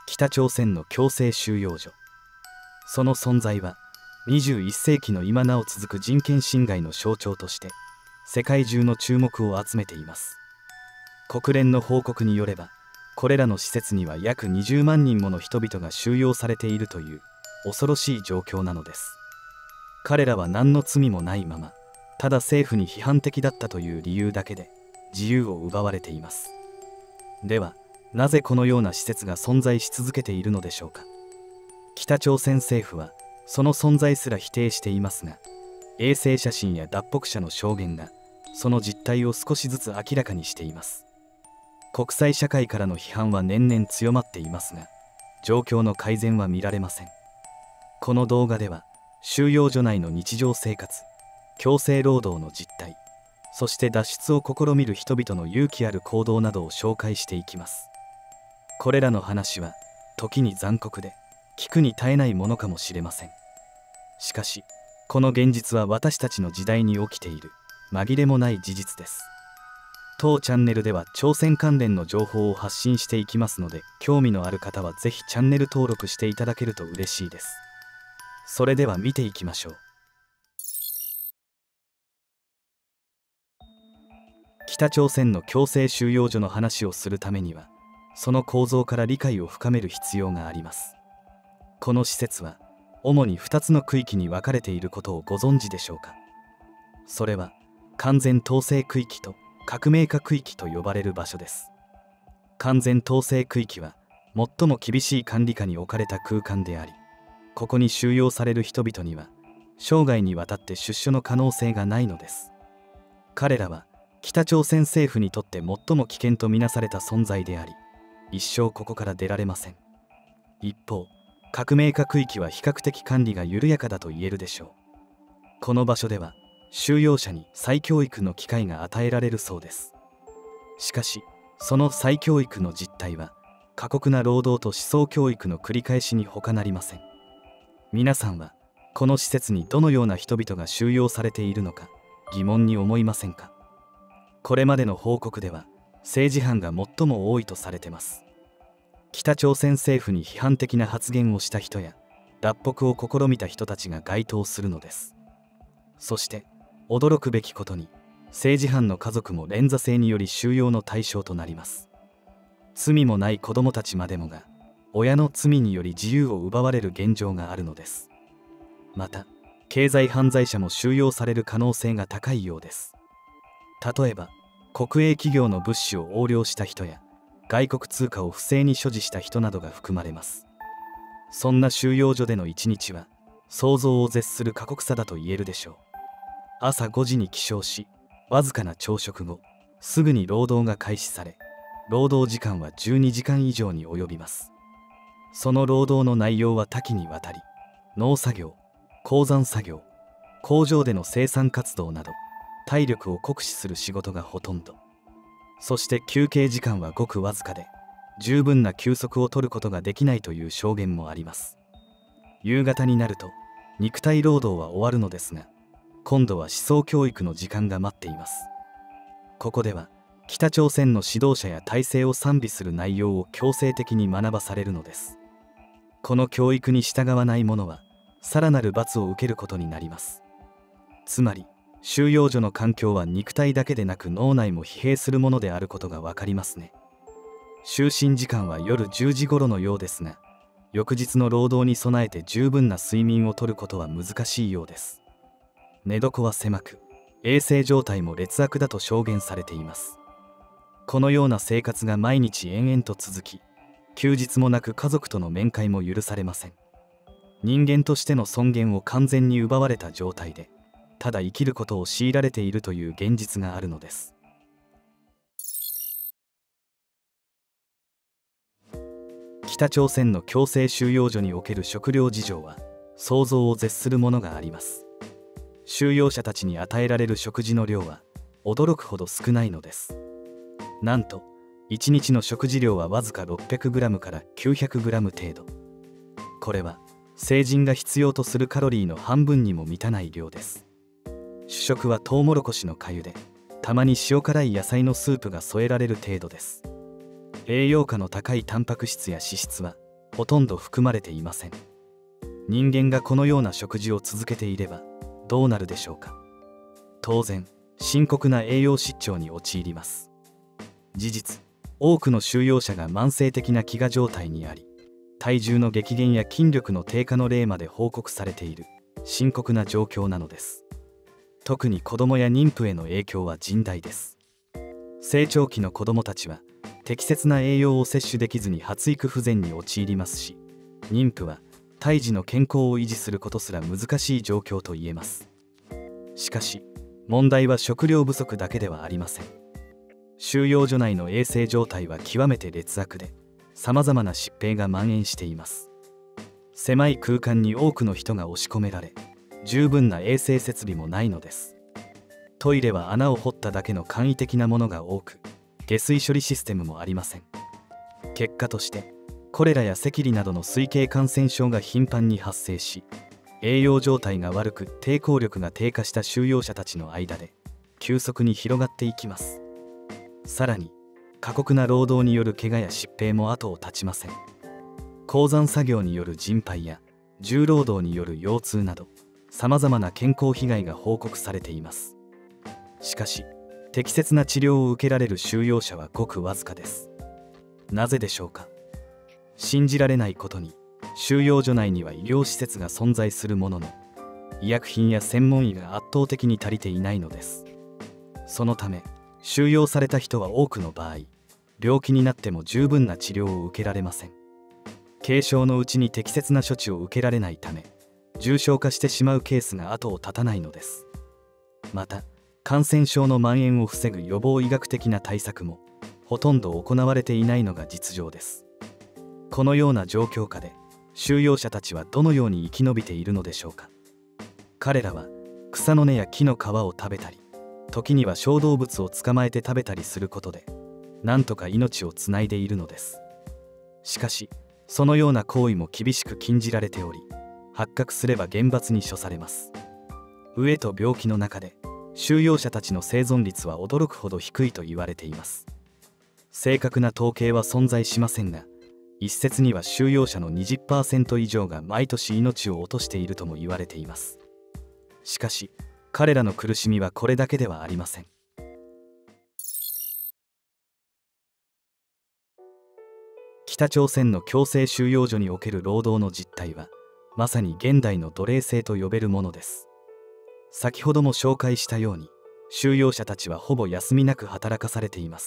北朝鮮の強制収容所。その存在は21世紀の今なお続く人権侵害の象徴として世界中の注目を集めています。国連の報告によれば、これらの施設には約20万人もの人々が収容されているという恐ろしい状況なのです。彼らは何の罪もないまま、ただ政府に批判的だったという理由だけで自由を奪われています。では、なぜこのような施設が存在し続けているのでしょうか。北朝鮮政府はその存在すら否定していますが、衛星写真や脱北者の証言がその実態を少しずつ明らかにしています。国際社会からの批判は年々強まっていますが、状況の改善は見られません。この動画では収容所内の日常生活、強制労働の実態、そして脱出を試みる人々の勇気ある行動などを紹介していきます。これらの話は時に残酷で聞くに耐えないものかもしれません。しかし、この現実は私たちの時代に起きている紛れもない事実です。当チャンネルでは朝鮮関連の情報を発信していきますので、興味のある方はぜひチャンネル登録していただけると嬉しいです。それでは見ていきましょう。北朝鮮の強制収容所の話をするためには、その構造から理解を深める必要があります。この施設は主に2つの区域に分かれていることをご存知でしょうか。それは完全統制区域と革命化区域と呼ばれる場所です。完全統制区域は最も厳しい管理下に置かれた空間であり、ここに収容される人々には生涯にわたって出所の可能性がないのです。彼らは北朝鮮政府にとって最も危険とみなされた存在であり、一生ここから出られません。一方、革命化区域は比較的管理が緩やかだと言えるでしょう。この場所では収容者に再教育の機会が与えられるそうです。しかし、その再教育の実態は過酷な労働と思想教育の繰り返しに他なりません。皆さんはこの施設にどのような人々が収容されているのか疑問に思いませんか。これまでの報告では政治犯が最も多いとされています。北朝鮮政府に批判的な発言をした人や脱北を試みた人たちが該当するのです。そして驚くべきことに、政治犯の家族も連座制により収容の対象となります。罪もない子どもたちまでもが親の罪により自由を奪われる現状があるのです。また、経済犯罪者も収容される可能性が高いようです。例えば、国営企業の物資を横領した人や外国通貨を不正に所持した人などが含まれます。そんな収容所での一日は想像を絶する過酷さだと言えるでしょう。朝5時に起床し、わずかな朝食後、すぐに労働が開始され、労働時間は12時間以上に及びます。その労働の内容は多岐にわたり、農作業、鉱山作業、工場での生産活動など、体力を酷使する仕事がほとんど。そして休憩時間はごくわずかで、十分な休息を取ることができないという証言もあります。夕方になると、肉体労働は終わるのですが、今度は思想教育の時間が待っています。ここでは北朝鮮の指導者や体制を賛美する内容を強制的に学ばされるのです。この教育に従わない者はさらなる罰を受けることになります。つまり収容所の環境は肉体だけでなく脳内も疲弊するものであることがわかりますね。就寝時間は夜10時頃のようですが、翌日の労働に備えて十分な睡眠をとることは難しいようです。寝床は狭く、衛生状態も劣悪だと証言されています。このような生活が毎日延々と続き、休日もなく家族との面会も許されません。人間としての尊厳を完全に奪われた状態で、ただ生きることを強いられているという現実があるのです。北朝鮮の強制収容所における食料事情は想像を絶するものがあります。収容者たちに与えられる食事の量は驚くほど少ないのです。なんと1日の食事量はわずか 600g から 900g 程度。これは成人が必要とするカロリーの半分にも満たない量です。主食はトウモロコシの粥で、たまに塩辛い野菜のスープが添えられる程度です。栄養価の高いタンパク質や脂質はほとんど含まれていません。人間がこのような食事を続けていればどうなるでしょうか。当然、深刻な栄養失調に陥ります。事実、多くの収容者が慢性的な飢餓状態にあり、体重の激減や筋力の低下の例まで報告されている深刻な状況なのです。特に子どもや妊婦への影響は甚大です。成長期の子どもたちは適切な栄養を摂取できずに発育不全に陥りますし、妊婦は胎児の健康を維持することすら難しい状況と言えます。しかし、問題は食料不足だけではありません。収容所内の衛生状態は極めて劣悪で、さまざまな疾病が蔓延しています。狭い空間に多くの人が押し込められ、十分な衛生設備もないのです。トイレは穴を掘っただけの簡易的なものが多く、下水処理システムもありません。結果としてコレラや赤痢などの水系感染症が頻繁に発生し、栄養状態が悪く抵抗力が低下した収容者たちの間で急速に広がっていきます。さらに過酷な労働による怪我や疾病も後を絶ちません。鉱山作業による腎肺や重労働による腰痛など、さまざまな健康被害が報告されています。しかし、適切な治療を受けられる収容者はごくわずかです。なぜでしょうか。信じられないことに、収容所内には医療施設が存在するものの、医薬品や専門医が圧倒的に足りていないのです。そのため、収容された人は多くの場合、病気になっても十分な治療を受けられません。軽症のうちに適切な処置を受けられないため、重症化してしまうケースが後を絶たないのです。また、感染症の蔓延を防ぐ予防医学的な対策もほとんど行われていないのが実情です。このような状況下で収容者たちはどのように生き延びているのでしょうか。彼らは草の根や木の皮を食べたり、時には小動物を捕まえて食べたりすることでなんとか命をつないでいるのです。しかし、そのような行為も厳しく禁じられており、発覚すれば厳罰に処されます。飢えと病気の中で収容者たちの生存率は驚くほど低いと言われています。正確な統計は存在しませんが、一説には収容者の 20% 以上が毎年命を落としているとも言われています。しかし、彼らの苦しみはこれだけではありません。北朝鮮の強制収容所における労働の実態は、まさに現代の奴隷制と呼べるものです。先ほども紹介したように、収容者たちはほぼ休みなく働かされています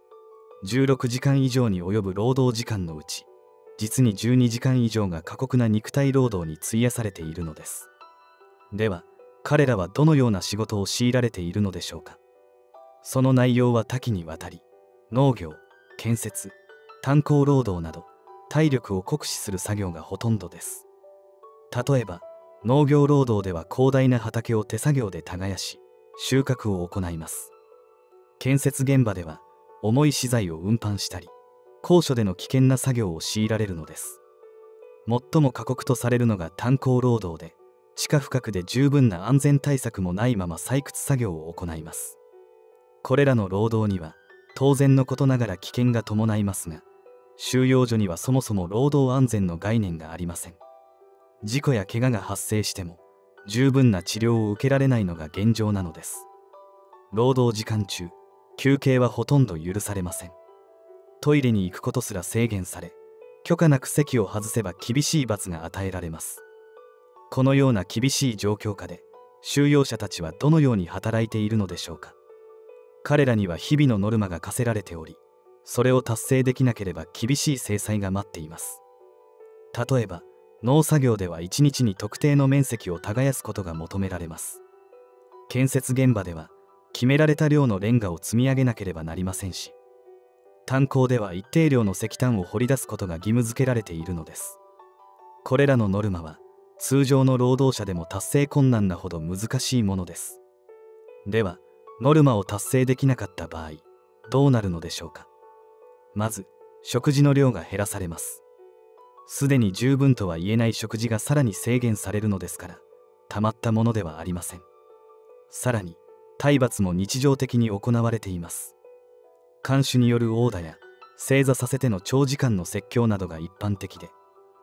。16時間以上に及ぶ労働時間のうち、実に12時間以上が過酷な肉体労働に費やされているのです。では、彼らはどのような仕事を強いられているのでしょうか。その内容は多岐にわたり、農業、建設、炭鉱労働など、体力を酷使する作業がほとんどです。例えば、農業労働では広大な畑を手作業で耕し、収穫を行います。建設現場では、重い資材を運搬したり、高所での危険な作業を強いられるのです。最も過酷とされるのが炭鉱労働で、地下深くで十分な安全対策もないまま採掘作業を行います。これらの労働には当然のことながら危険が伴いますが、収容所にはそもそも労働安全の概念がありません。事故や怪我が発生しても十分な治療を受けられないのが現状なのです。労働時間中、休憩はほとんど許されません。トイレに行くことすら制限され、許可なく席を外せば厳しい罰が与えられます。このような厳しい状況下で収容者たちはどのように働いているのでしょうか。彼らには日々のノルマが課せられており、それを達成できなければ厳しい制裁が待っています。例えば、農作業では1日に特定の面積を耕すことが求められます。建設現場では決められた量のレンガを積み上げなければなりませんし、炭鉱では一定量の石炭を掘り出すことが義務付けられているのです。これらのノルマは通常の労働者でも達成困難なほど難しいものです。では、ノルマを達成できなかった場合、どうなるのでしょうか。まず、食事の量が減らされます。すでに十分とは言えない食事がさらに制限されるのですから、たまったものではありません。さらに、体罰も日常的に行われています。看守による殴打や正座させての長時間の説教などが一般的で、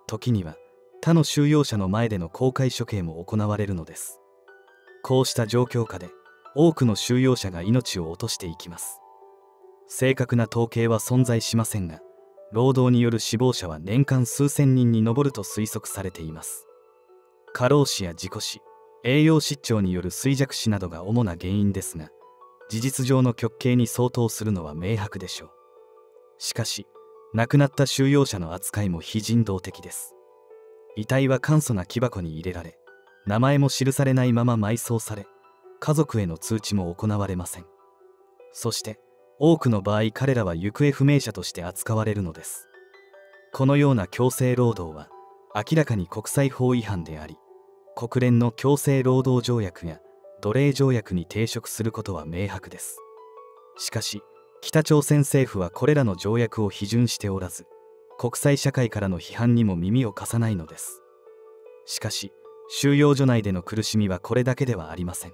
時には他の収容者の前での公開処刑も行われるのです。こうした状況下で多くの収容者が命を落としていきます。正確な統計は存在しませんが、労働による死亡者は年間数千人に上ると推測されています。過労死や事故死、栄養失調による衰弱死などが主な原因ですが、事実上の極刑に相当するのは明白でしょう。しかし、亡くなった収容者の扱いも非人道的です。遺体は簡素な木箱に入れられ、名前も記されないまま埋葬され、家族への通知も行われません。そして多くの場合、彼らは行方不明者として扱われるのです。このような強制労働は明らかに国際法違反であり、国連の強制労働条約や奴隷条約に抵触することは明白です。しかし、北朝鮮政府はこれらの条約を批准しておらず、国際社会からの批判にも耳を貸さないのです。しかし、収容所内での苦しみはこれだけではありません。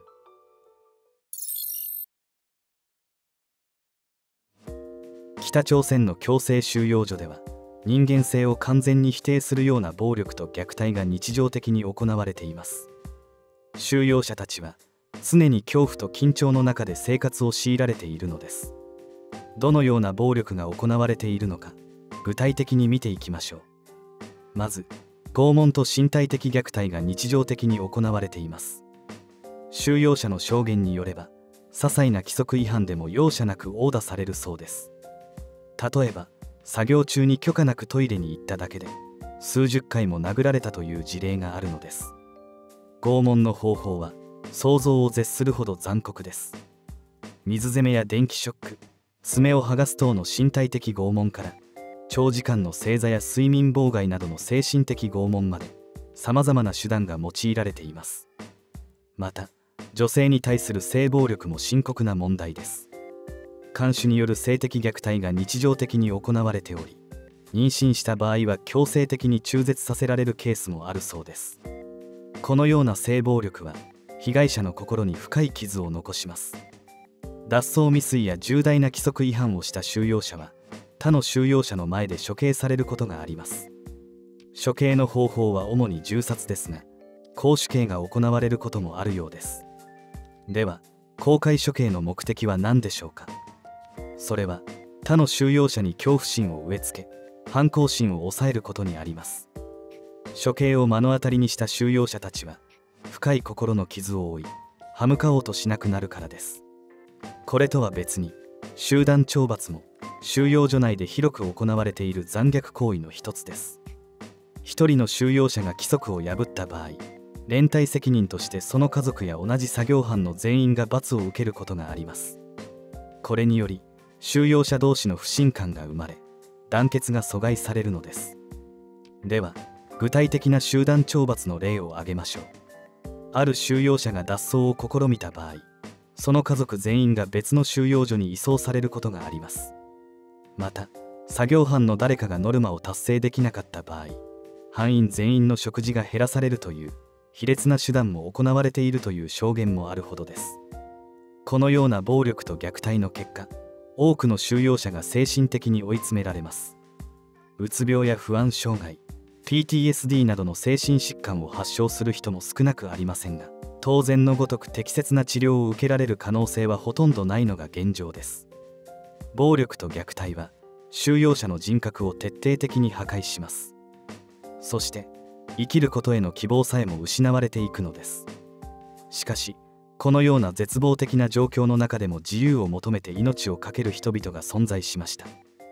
北朝鮮の強制収容所では、人間性を完全に否定するような暴力と虐待が日常的に行われています。収容者たちは常に恐怖と緊張の中で生活を強いられているのです。どのような暴力が行われているのか、具体的に見ていきましょう。まず、拷問と身体的虐待が日常的に行われています。収容者の証言によれば、些細な規則違反でも容赦なく殴打されるそうです。例えば、作業中に許可なくトイレに行っただけで数十回も殴られたという事例があるのです。拷問の方法は想像を絶するほど残酷です。水攻めや電気ショック、爪を剥がす等の身体的拷問から、長時間の正座や睡眠妨害などの精神的拷問まで、さまざまな手段が用いられています。また、女性に対する性暴力も深刻な問題です。看守による性的虐待が日常的に行われており、妊娠した場合は強制的に中絶させられるケースもあるそうです。このような性暴力は被害者の心に深い傷を残します。脱走未遂や重大な規則違反をした収容者は他の収容者の前で処刑されることがあります。処刑の方法は主に銃殺ですが、絞首刑が行われることもあるようです。では、公開処刑の目的は何でしょうか。それは他の収容者に恐怖心を植え付け、反抗心を抑えることにあります。処刑を目の当たりにした収容者たちは深い心の傷を負い、歯向かおうとしなくなるからです。これとは別に、集団懲罰も収容所内で広く行われている残虐行為の一つです。一人の収容者が規則を破った場合、連帯責任としてその家族や同じ作業班の全員が罰を受けることがあります。これにより収容者同士の不信感が生まれ、団結が阻害されるのです。では、具体的な集団懲罰の例を挙げましょう。ある収容者が脱走を試みた場合、その家族全員が別の収容所に移送されることがあります。また、作業班の誰かがノルマを達成できなかった場合、班員全員の食事が減らされるという卑劣な手段も行われているという証言もあるほどです。このような暴力と虐待の結果、多くの収容者が精神的に追い詰められます。うつ病や不安障害、PTSD などの精神疾患を発症する人も少なくありませんが、当然のごとく適切な治療を受けられる可能性はほとんどないのが現状です。暴力と虐待は収容者の人格を徹底的に破壊します。そして生きることへの希望さえも失われていくのです。しかし、このような絶望的な状況の中でも自由を求めて命を懸ける人々が存在しました。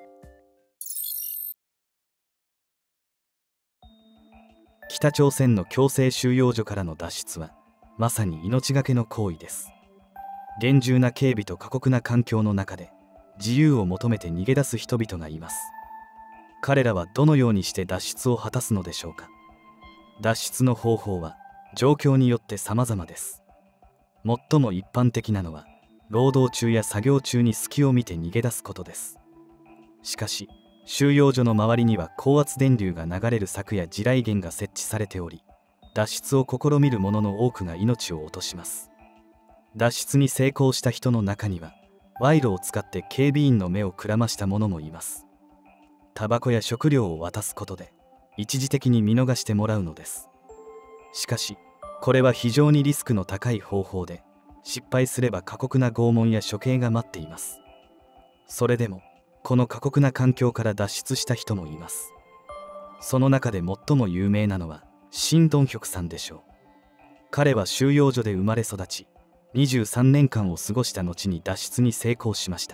北朝鮮の強制収容所からの脱出はまさに命がけの行為です。厳重な警備と過酷な環境の中で自由を求めて逃げ出す人々がいます。彼らはどのようにして脱出を果たすのでしょうか。脱出の方法は状況によって様々です。最も一般的なのは労働中や作業中に隙を見て逃げ出すことです。しかし、収容所の周りには高圧電流が流れる柵や地雷原が設置されており、脱出を試みる者の多くが命を落とします。脱出に成功した人の中には賄賂を使って警備員の目をくらました者もいます。タバコや食料を渡すことで一時的に見逃してもらうのです。しかしこれは非常にリスクの高い方法で、失敗すれば過酷な拷問や処刑が待っています。それでもこの過酷な環境から脱出した人もいます。その中で最も有名なのはシン・ドンヒョクさんでしょう。彼は収容所で生まれ育ち、23年間を過ごした後に脱出に成功しました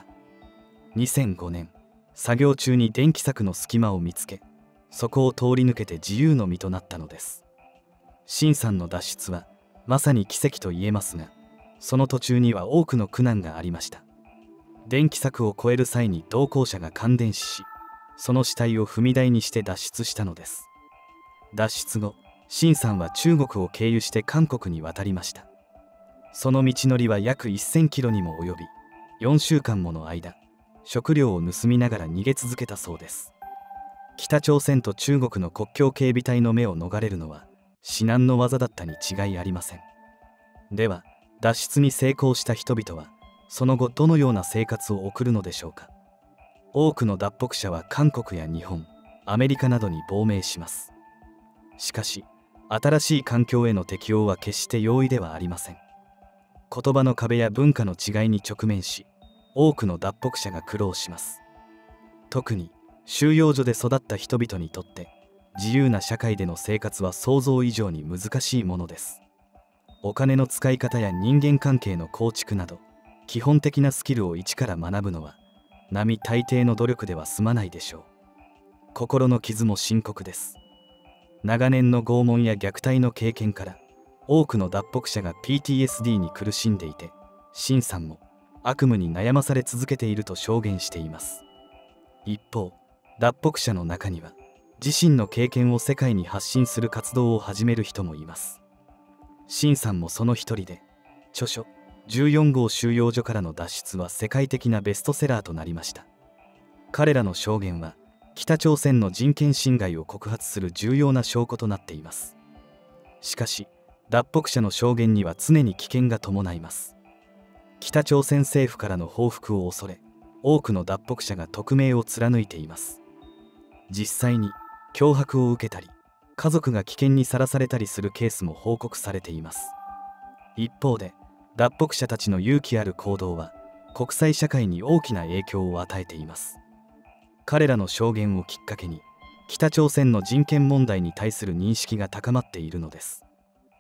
。2005年、作業中に電気柵の隙間を見つけ、そこを通り抜けて自由の身となったのです。シンさんの脱出はまさに奇跡と言えますが、その途中には多くの苦難がありました。電気柵を越える際に同行者が感電死し、その死体を踏み台にして脱出したのです。脱出後、シンさんは中国を経由して韓国に渡りました。その道のりは約1000キロにも及び、4週間もの間、食料を盗みながら逃げ続けたそうです。北朝鮮と中国の国境警備隊の目を逃れるのは至難の業だったに違いありません。では、脱出に成功した人々はその後どのような生活を送るのでしょうか。多くの脱北者は韓国や日本、アメリカなどに亡命します。しかし新しい環境への適応は決して容易ではありません。言葉の壁や文化の違いに直面し、多くの脱北者が苦労します。特に収容所で育った人々にとって自由な社会での生活は想像以上に難しいものです。お金の使い方や人間関係の構築など基本的なスキルを一から学ぶのは並大抵の努力では済まないでしょう。心の傷も深刻です。長年の拷問や虐待の経験から多くの脱北者が PTSD に苦しんでいて、シンさんも悪夢に悩まされ続けていると証言しています。一方、脱北者の中には自身の経験を世界に発信する活動を始める人もいます。シンさんもその一人で、著書14号収容所からの脱出は世界的なベストセラーとなりました。彼らの証言は北朝鮮の人権侵害を告発する重要な証拠となっています。しかし脱北者の証言には常に危険が伴います。北朝鮮政府からの報復を恐れ、多くの脱北者が匿名を貫いています。実際に脅迫を受けたり、家族が危険にさらされたりするケースも報告されています。一方で脱北者たちの勇気ある行動は国際社会に大きな影響を与えています。彼らの証言をきっかけに北朝鮮の人権問題に対する認識が高まっているのです。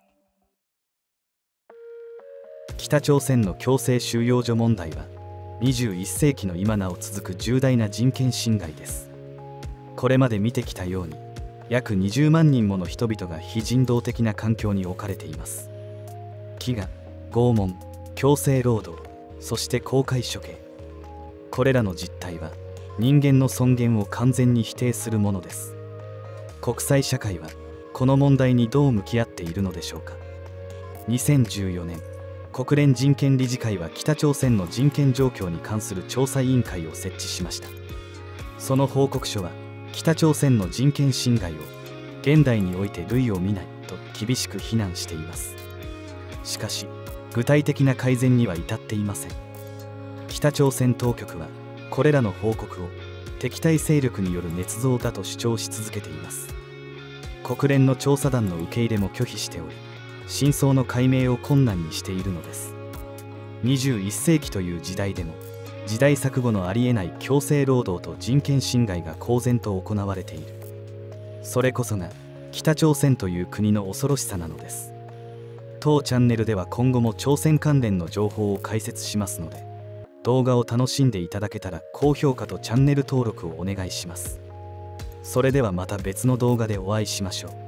北朝鮮の強制収容所問題は21世紀の今なお続く重大な人権侵害です。これまで見てきたように約20万人もの人々が非人道的な環境に置かれています。飢餓、拷問、強制労働、そして公開処刑。これらの実態は人間の尊厳を完全に否定するものです。国際社会はこの問題にどう向き合っているのでしょうか。2014年、国連人権理事会は北朝鮮の人権状況に関する調査委員会を設置しました。その報告書は北朝鮮の人権侵害を現代において類を見ないと厳しく非難しています。しかし具体的な改善には至っていません。北朝鮮当局はこれらの報告を敵対勢力による捏造だと主張し続けています。国連の調査団の受け入れも拒否しており、真相の解明を困難にしているのです。21世紀という時代でも時代錯誤のありえない強制労働と人権侵害が公然と行われている。それこそが北朝鮮という国の恐ろしさなのです。当チャンネルでは今後も朝鮮関連の情報を解説しますので、動画を楽しんでいただけたら高評価とチャンネル登録をお願いします。それではまた別の動画でお会いしましょう。